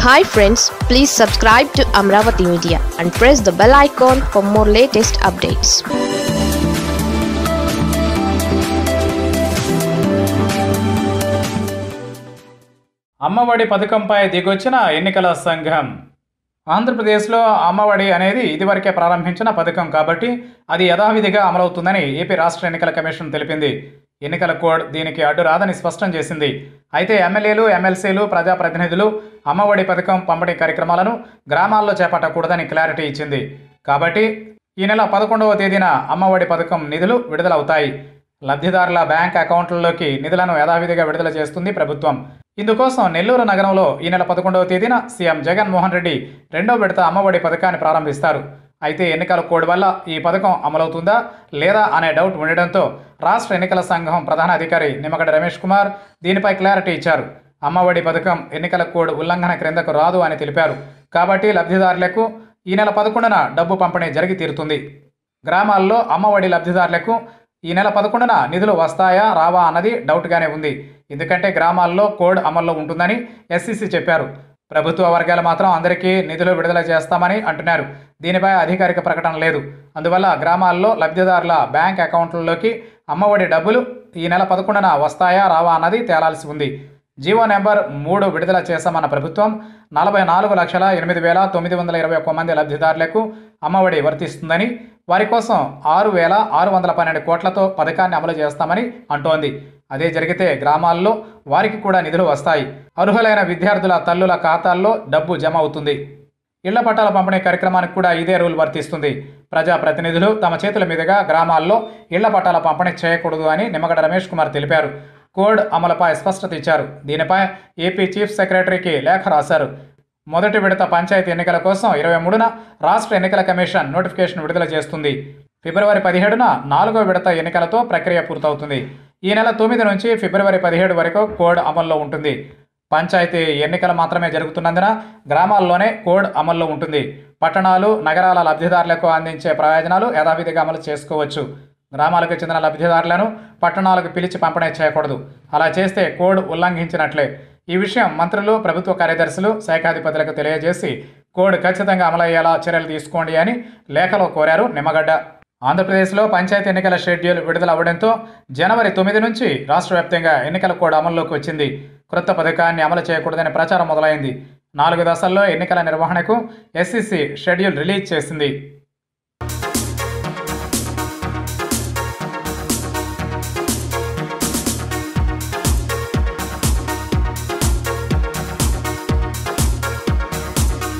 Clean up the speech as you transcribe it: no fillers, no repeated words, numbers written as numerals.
Hi friends, please subscribe to Amravati Media and press the bell icon for more latest updates. Amma Vodi పథకంపై దిగొచ్చిన ఎన్నికల సంఘం. ఆంధ్రప్రదేశ్లో అమ్మఒడి అనేది ఇదివరకే ప్రారంభించిన పథకం కాబట్టి అది యథావిధిగా అమలవుతుందని ఏపీ రాష్ట్ర ఎన్నికల కమిషన్ తెలిపింది. ఎన్నికల కోడ్ దీనికి అడ్డు రాదని స్పష్టం చేసింది. అయితే ఎమ్మెల్యేలు, ఎమ్మెల్సీలు, ప్రజాప్రతినిధులు అమ్మఒడి పథకం పంపిణీ కార్యక్రమాలను గ్రామాల్లో చేపట్టకూడదని క్లారిటీ ఇచ్చింది. కాబట్టి ఈ నెల 11వ తేదీన అమ్మఒడి పథకం నిధులు విడుదలవుతాయి. లబ్ధిదారుల బ్యాంక్ అకౌంట్లలోకి నిధులను యథావిధిగా విడుదల చేస్తుంది ప్రభుత్వం. ఇందుకోసం నెల్లూరు నగరంలో ఈ నెల 11వ తేదీన సీఎం జగన్మోహన్ రెడ్డి 2వ విడత అమ్మఒడి పథకాన్ని ప్రారంభిస్తారు. అయితే ఎన్నికల కోడ్ వల్ల ఈ పథకం అమలవుతుందా లేదా అనే డౌట్ ఉండడంతో రాష్ట్ర ఎన్నికల సంఘం ప్రధాన అధికారి నిమ్మగడ్డ రమేష్ కుమార్ దీనిపై క్లారిటీ ఇచ్చారు. అమ్మఒడి పథకం ఎన్నికల కోడ్ ఉల్లంఘన క్రిందకు రాదు అని తెలిపారు. కాబట్టి లబ్ధిదారులకు ఈ నెల 11న డబ్బు పంపిణీ జరిగి తీరుతుంది. గ్రామాల్లో అమ్మఒడి లబ్ధిదారులకు ఈ నెల 11న నిధులు వస్తాయా రావా అన్నది డౌట్గానే ఉంది. ఎందుకంటే గ్రామాల్లో కోడ్ అమల్లో ఉంటుందని ఎస్సీసీ చెప్పారు. ప్రభుత్వ వర్గాలు మాత్రం అందరికీ నిధులు విడుదల చేస్తామని అంటున్నారు. దీనిపై అధికారిక ప్రకటన లేదు. అందువల్ల గ్రామాల్లో లబ్ధిదారుల బ్యాంక్ అకౌంట్లలోకి అమ్మఒడి డబ్బులు ఈ నెల 11న వస్తాయా రావా అన్నది తేలాల్సి ఉంది. జీవో నెంబర్ 3 విడుదల చేశామన్న ప్రభుత్వం 44,08,921 మంది లబ్ధిదారులకు అమ్మఒడి వర్తిస్తుందని, వారి కోసం 6,612 కోట్లతో పథకాన్ని అమలు చేస్తామని అంటోంది. అదే జరిగితే గ్రామాల్లో వారికి కూడా నిధులు వస్తాయి. అర్హులైన విద్యార్థుల తల్లుల ఖాతాల్లో డబ్బు జమ అవుతుంది. ఇళ్ల పట్టాల పంపిణీ కార్యక్రమానికి కూడా ఇదే రూల్ వర్తిస్తుంది. ప్రజాప్రతినిధులు తమ చేతుల మీదుగా గ్రామాల్లో ఇళ్ల పట్టాల పంపిణీ చేయకూడదు అని నిమ్మగడ్డ రమేష్ కుమార్ తెలిపారు. కోడ్ అమలుపై స్పష్టత ఇచ్చారు. దీనిపై ఏపీ చీఫ్ సెక్రటరీకి లేఖ రాశారు. మొదటి విడత పంచాయతీ ఎన్నికల కోసం 23న రాష్ట్ర ఎన్నికల కమిషన్ నోటిఫికేషన్ విడుదల చేస్తుంది. ఫిబ్రవరి 17న 4వ విడత ఎన్నికలతో ప్రక్రియ పూర్తవుతుంది. ఈ నెల 9 నుంచి ఫిబ్రవరి 17 వరకు కోడ్ అమల్లో ఉంటుంది. పంచాయతీ ఎన్నికలు మాత్రమే జరుగుతున్నందున గ్రామాల్లోనే కోడ్ అమల్లో ఉంటుంది. పట్టణాలు, నగరాల లబ్ధిదారులకు అందించే ప్రయోజనాలు యథావిధిగా అమలు చేసుకోవచ్చు. గ్రామాలకు చెందిన లబ్ధిదారులను పట్టణాలకు పిలిచి పంపిణీ చేయకూడదు. అలా చేస్తే కోడ్ ఉల్లంఘించినట్లే. ఈ విషయం మంత్రులు, ప్రభుత్వ కార్యదర్శులు, శాఖాధిపతులకు తెలియజేసి కోడ్ ఖచ్చితంగా అమలయ్యేలా చర్యలు తీసుకోండి అని లేఖలో కోరారు నిమ్మగడ్డ. ఆంధ్రప్రదేశ్లో పంచాయతీ ఎన్నికల షెడ్యూల్ విడుదల అవ్వడంతో జనవరి 9 నుంచి రాష్ట్ర వ్యాప్తంగా ఎన్నికల కోడ్ అమల్లోకి వచ్చింది. క్రొత్త పథకాన్ని అమలు చేయకూడదని ప్రచారం మొదలైంది. 4 దశల్లో ఎన్నికల నిర్వహణకు ఎస్సీసీ షెడ్యూల్ రిలీజ్ చేసింది.